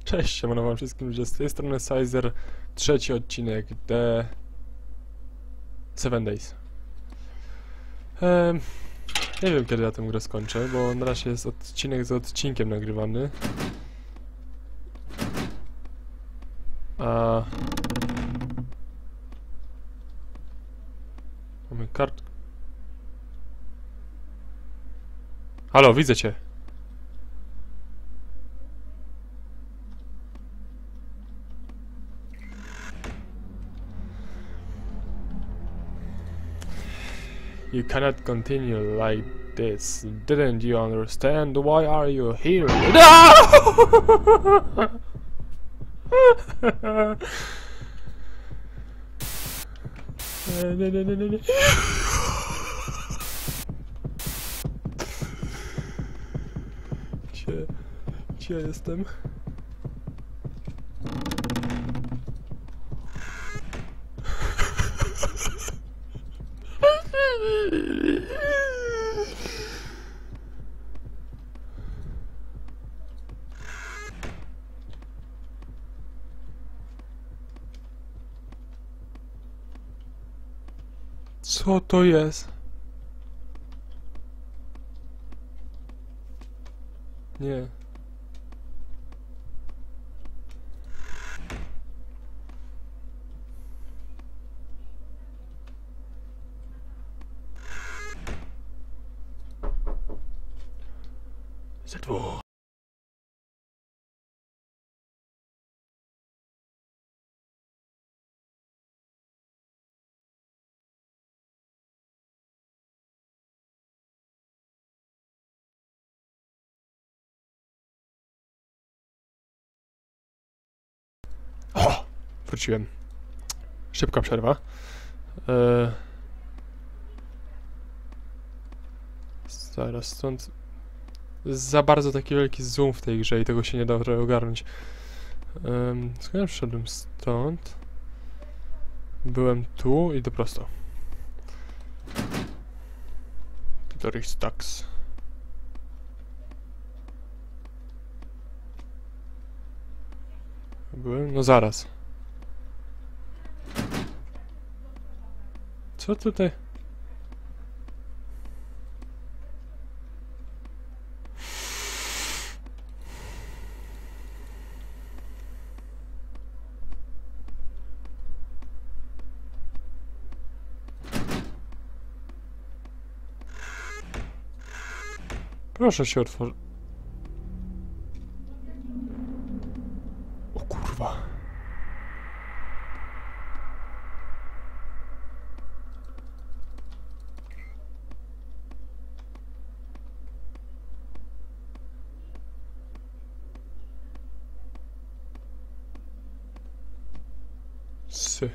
Cześć, siemano wam wszystkim ludzie, z tej strony Sizer, trzeci odcinek The 7 Days. Nie wiem kiedy ja tę grę skończę, bo na razie jest odcinek za odcinkiem nagrywany. A... Mamy kart... Halo, widzę cię! You cannot continue like this. Didn't you understand? Why are you here? No! Nie. Gdzie ja jestem? Co to jest? Nie. Z2. O! Wróciłem. Szybka przerwa. Zaraz stąd... Za bardzo taki wielki zoom w tej grze i tego się nie da ogarnąć. Skąd ja przyszedłem stąd? Byłem tu i to prosto. Doris Stacks. Byłem? No zaraz. Co tutaj? Proszę się otworzyć. O kurwa. Sy.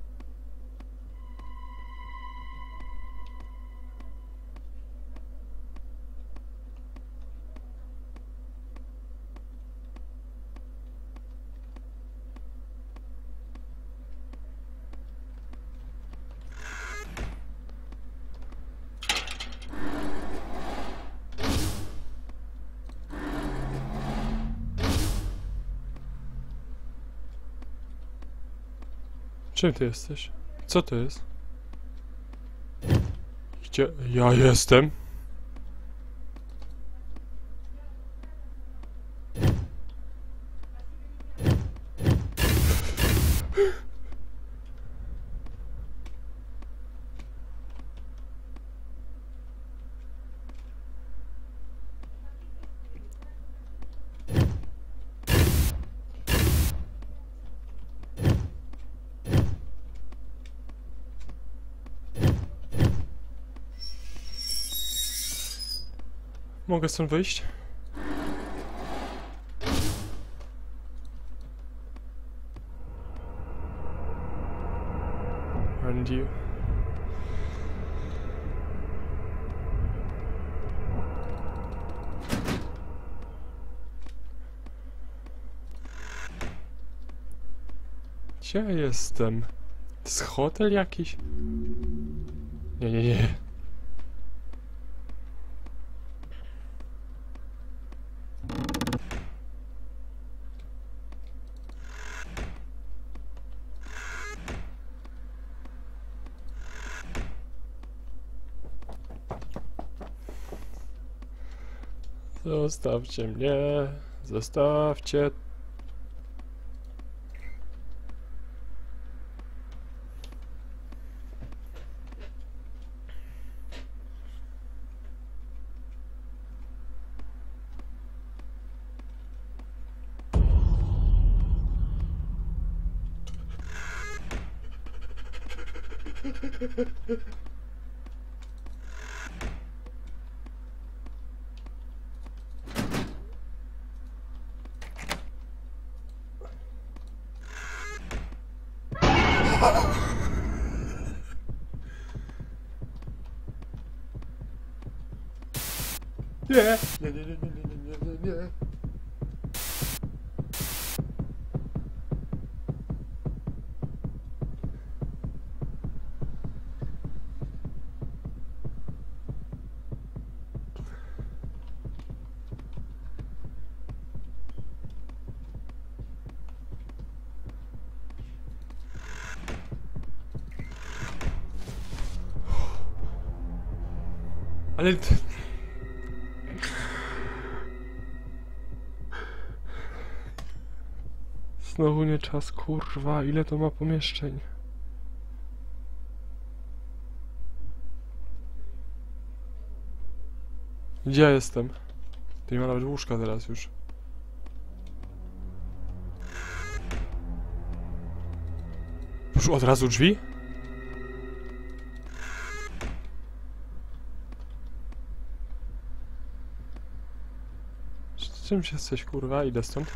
Czym ty jesteś? Co to jest? Gdzie ja jestem? Mogę stąd wyjść? And you. Gdzie ja jestem? To jest hotel jakiś? Nie. Zostawcie mnie. Zostawcie. Nie, nie, nie, nie, nie, nie, nie, nie, nie. Ale... Znowu nie czas, kurwa, ile to ma pomieszczeń? Gdzie ja jestem? To nie ma nawet łóżka teraz już. Już od razu drzwi? Czymś jesteś, kurwa? Idę stąd.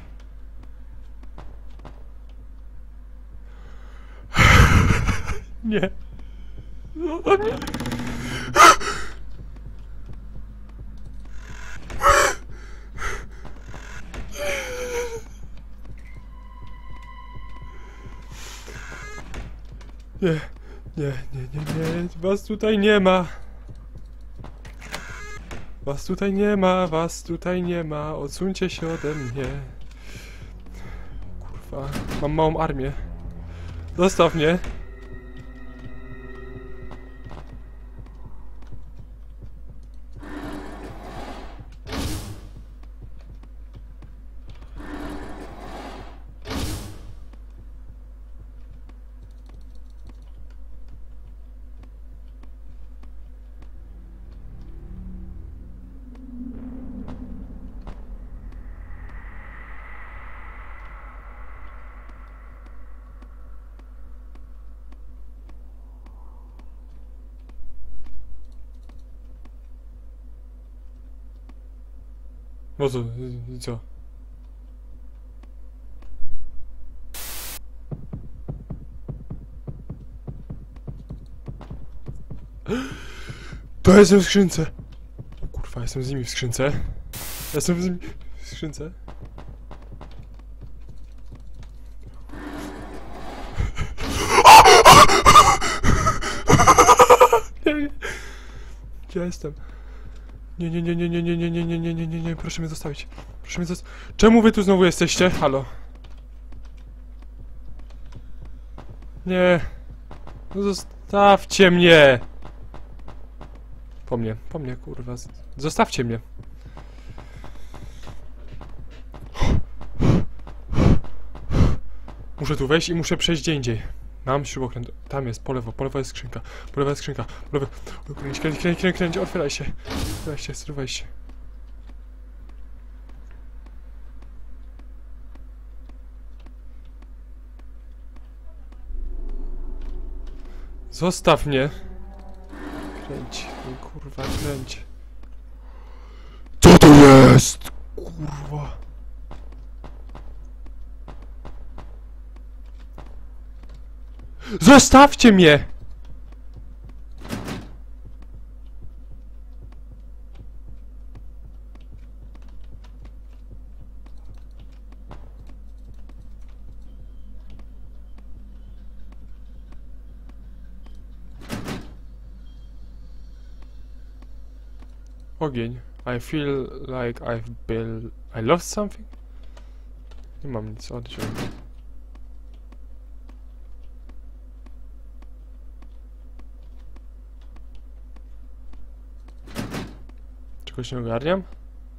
Nie. No to nie. Nie, nie, nie, nie, nie. Was tutaj nie ma. Was tutaj nie ma, was tutaj nie ma. Odsuńcie się ode mnie. Kurwa, mam małą armię. Zostaw mnie. No co? Co? To jestem w skrzynce! O kurwa, jestem z nimi w skrzynce. Jestem z nimi w skrzynce. Nie, nie. Gdzie ja jestem? Nie, nie, nie, nie, nie, nie, nie, nie, nie, nie, nie, nie, nie, proszę mnie zostawić. Proszę mnie zostawić. Czemu wy tu znowu jesteście? Halo? Nie. No zostawcie mnie! Po mnie, kurwa. Zostawcie mnie. Muszę tu wejść i muszę przejść gdzie indziej. Mam śrubokręt. Tam jest, po lewo jest skrzynka. Po lewo jest skrzynka. Po lewo... Kręć, otwieraj się. Otwieraj się, struwaj się. Zostaw mnie. Kręć, kurwa, kręć. Co to jest? Kurwa. Zostawcie mnie! Ogień. I feel like I lost something? Nie mam nic, odciąć. Czegoś nie ogarniam?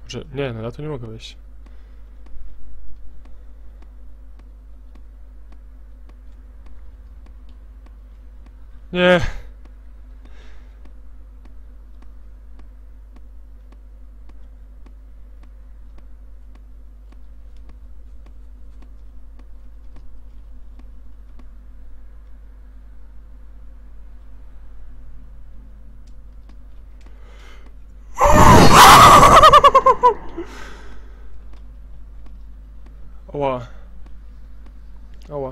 Że... Nie, no ja tu nie mogę wejść. Nie! Ała. Ała.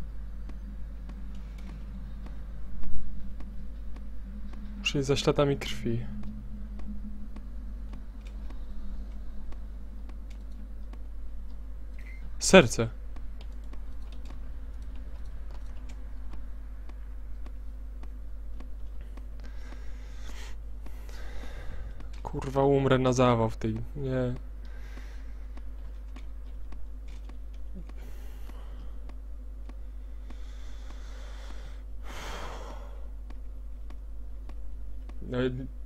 Muszę iść za śladami krwi. Serce. Kurwa, umrę na zawał w tej... Nie. No,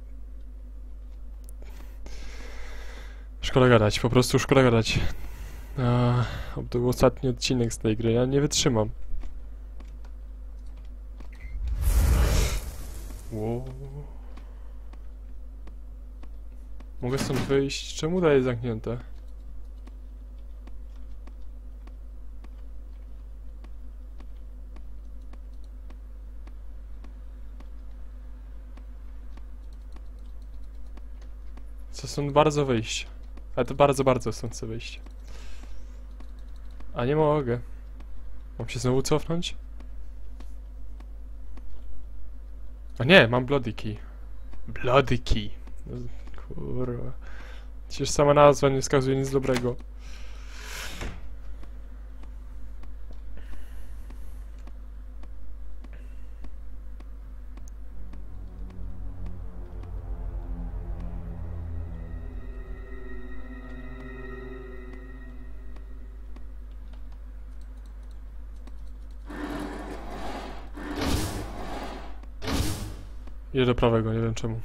szkoda gadać, po prostu szkoda gadać. To był ostatni odcinek z tej gry, ja nie wytrzymam. Wow. Mogę stąd wyjść? Czemu daje zamknięte? Chcę stąd bardzo wyjść. Ale to bardzo, bardzo stąd chcę wyjść. A nie mogę. Mam się znowu cofnąć? A nie, mam Bloody Key. Bloody Key. No, kurwa. Przecież sama nazwa nie wskazuje nic dobrego. Idę do prawego, nie wiem czemu.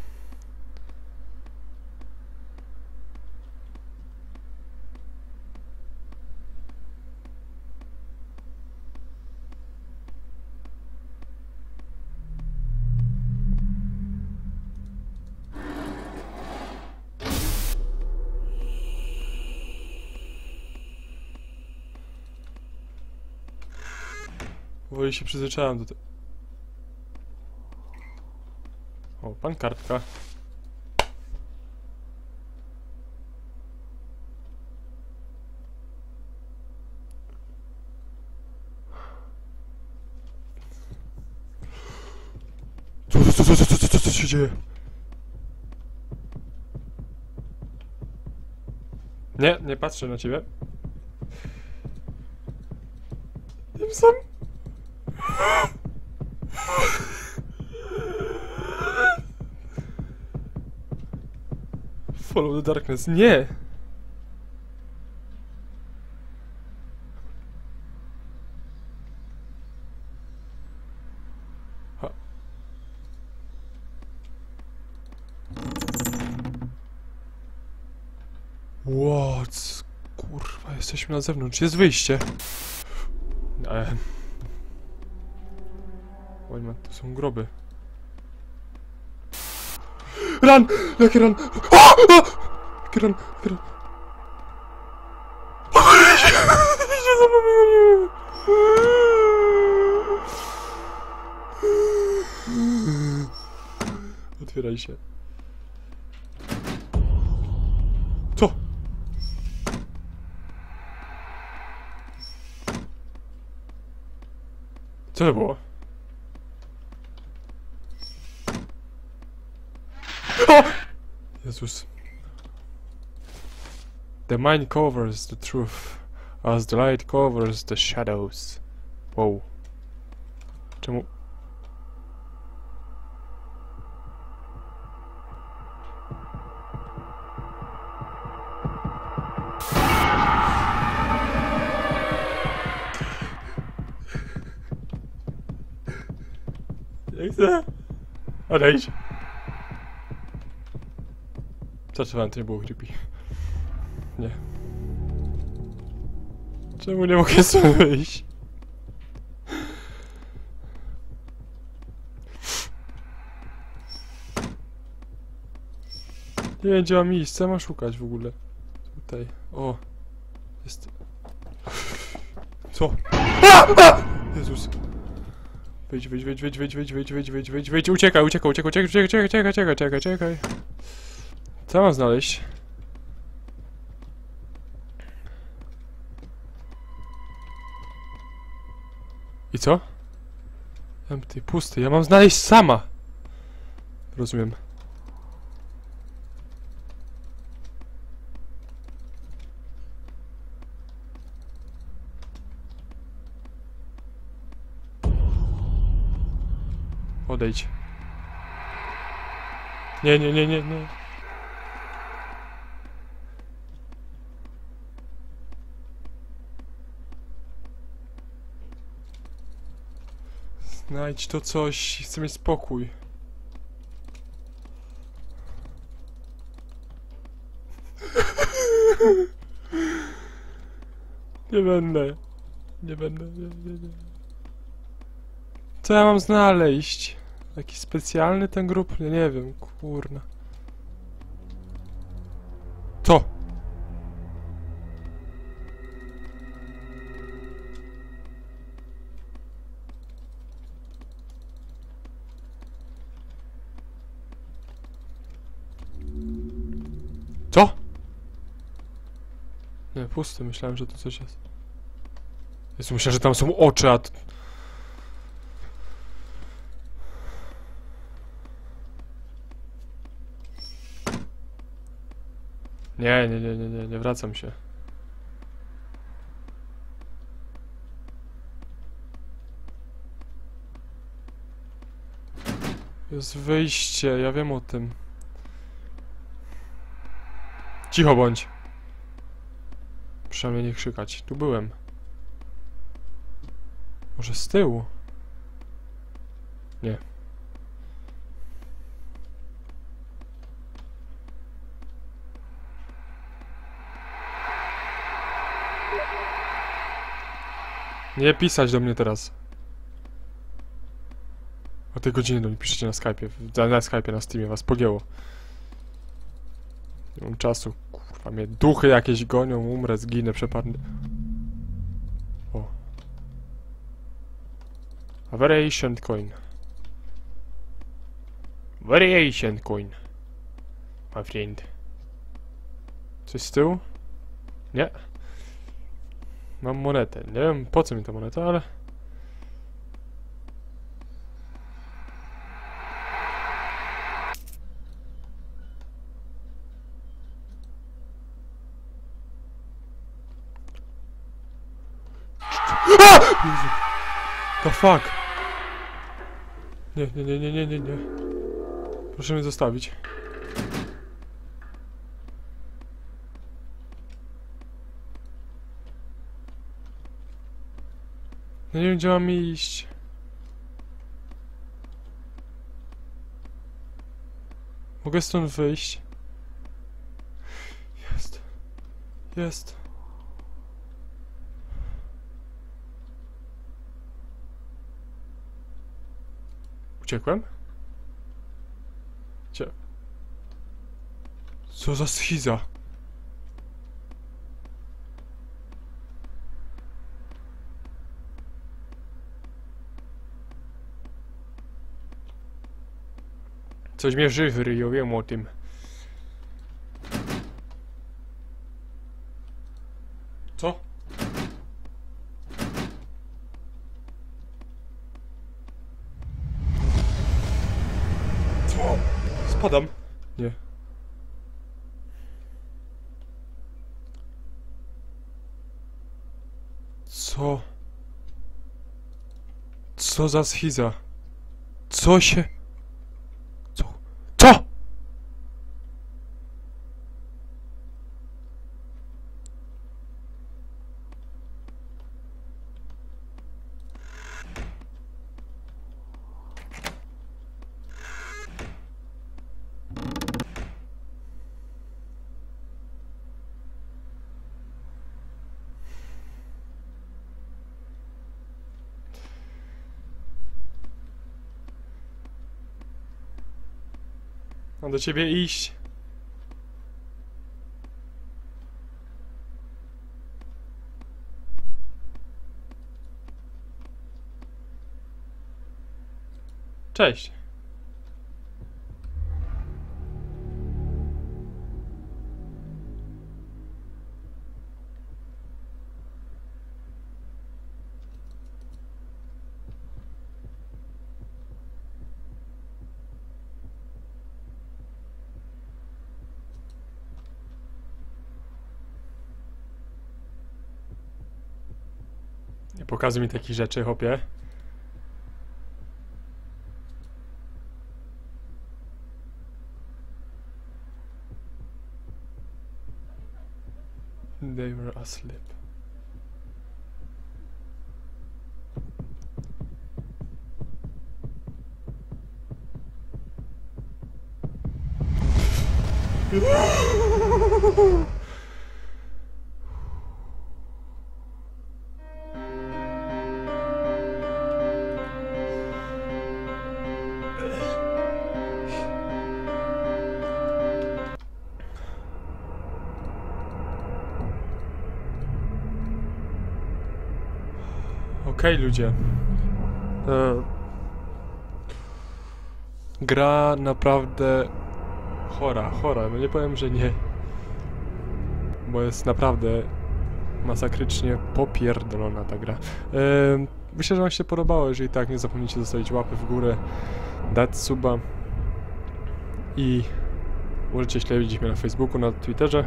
Powoli się przyzwyczaiłem do tego. O, pankartka. Co się dzieje? Nie, nie patrzę na ciebie. Wiem sam. Follow the darkness. Nie! Ha. What? Kurwa, jesteśmy na zewnątrz. Jest wyjście. Oj, to są groby. Run! Jaki run? Jaki run? Jaki run? Idzie za mną. Otwieraj się. Co? Co to było? O! Jezus. The mind covers the truth, as the light covers the shadows. Wow. Czemu? Nie chcę. Odejdź. Zaczynam, to nie było creepy. Nie. Czemu nie mogę sobie wyjść? Nie wiem, gdzie mam iść, co mam szukać w ogóle? Tutaj. O. Jest. Co? Jezus. Wyjdź, wyjdź, wyjdź, wyjdź, wyjdź, wyjdź, wyjdź, wyjdź, wyjdź, wyjdź, wyjdź, uciekaj, uciekaj, uciekaj, uciekaj, uciekaj, uciekaj, uciekaj, uciekaj, uciekaj. Co mam znaleźć? I co? Empty, pusty, ja mam znaleźć sama! Rozumiem. Odejdź. Nie, nie, nie, nie, nie. Znajdź to coś, chcę mieć spokój. Nie będę. Nie będę, nie. Co ja mam znaleźć? Jakiś specjalny ten grup? Ja nie wiem, kurna. Co? Co? Nie, pusty, myślałem, że tu coś jest. Jezu, myślałem, że tam są oczy, a... Nie wracam się. Jest wyjście, ja wiem o tym. Cicho bądź. Przynajmniej nie krzykać. Tu byłem. Może z tyłu? Nie. Nie pisać do mnie teraz. O tej godzinie do mnie piszecie na Skype'ie. Na Skype'ie, na Steamie was pogięło. Nie mam czasu. Kurwa, mnie duchy jakieś gonią, umrę, zginę, przepadnę. O. A very ancient coin. Very ancient coin. My friend. Coś z tyłu? Nie. Mam monetę. Nie wiem po co mi ta moneta, ale... The fuck? Nie. Proszę mnie zostawić. No nie wiem, gdzie mam iść. Mogę stąd wyjść? Jest. Uciekłem? Gdzie? Co za schiza? Coś mnie żywy, ja wiem o tym. Co? Co? Spadam. Nie. Co? Co za schiza? Co się... Co? Mam do ciebie iść. Cześć. Nie pokazuj mi takich rzeczy, chłopie. They were asleep. Okej, ludzie. Gra naprawdę chora. No nie powiem, że nie. Bo jest naprawdę masakrycznie popierdolona ta gra. Myślę, że wam się podobało. Jeżeli tak, nie zapomnijcie zostawić łapy w górę, dać suba i możecie śledzić mnie na Facebooku, na Twitterze.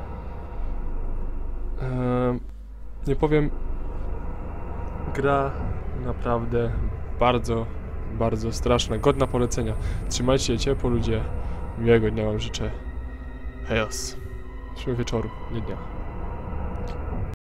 Nie powiem, gra naprawdę bardzo straszna, godna polecenia. Trzymajcie się ciepło, ludzie. Miłego dnia wam życzę. Hejos. Wieczoru, nie dnia.